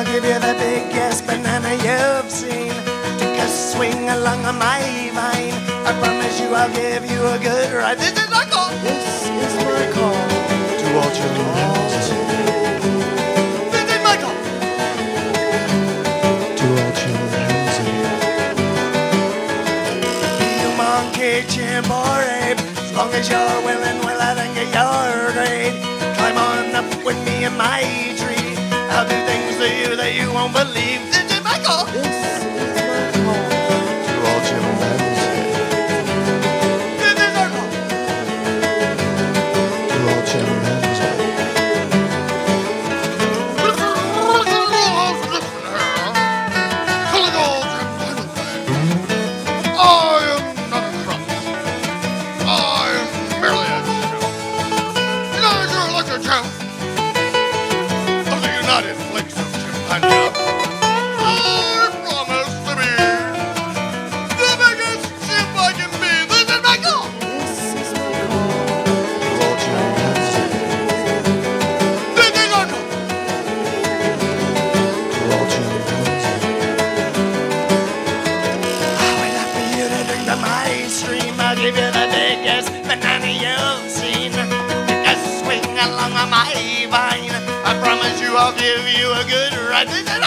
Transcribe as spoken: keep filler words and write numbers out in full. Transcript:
I'll give you the biggest banana you've seen. Take a swing along on my vine. I promise you I'll give you a good ride. This is my call. This is my call to all children houses. This is my call To all children houses. You monkey, chimp or ape, as long as you're willing, well I think you're great. Climb on up with me in my tree. I'll do things to you that you won't believe. This is my call. This is my call to all children houses. This is our call. To all children houses. I'll give you the biggest banana you've seen. Take a swing along on my vine. I promise you I'll give you a good ride.